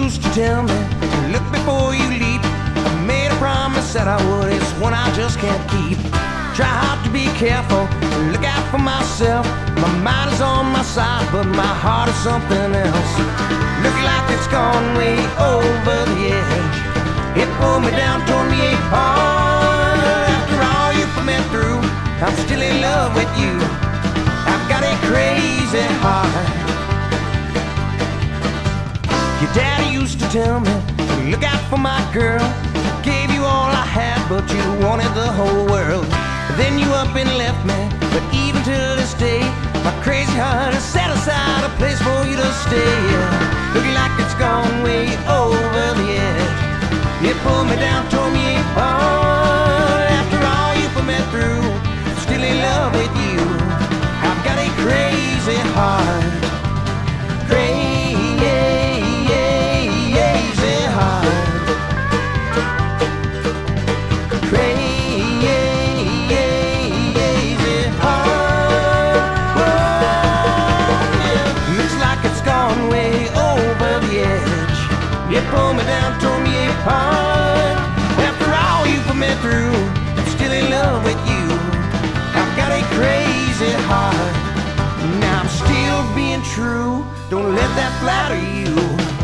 used to tell me, look before you leap. I made a promise that I would, it's one I just can't keep. Try hard to be careful, look out for myself. My mind is on my side, but my heart is something else. Look like it's gone way over the edge. It pulled me down, tore me apart. After all you put me through, I'm still in love with you. I've got a crazy heart. Your daddy used to tell me, look out for my girl. Gave you all I had, but you wanted the whole world. Then you up and left me, but even till this day, my crazy heart has set aside a place for you to stay. Look like it's gone way over the edge. It pulled me down, tore me apart. After all you put me through, I'm still in love with you. I've got a crazy heart. Crazy heart. Crazy heart. Yeah. Looks like it's gone way over the edge. It pulled me down, tore me apart. After all you put me through, I'm still in love with you. I've got a crazy heart. Now I'm still being true. Don't let that flatter you.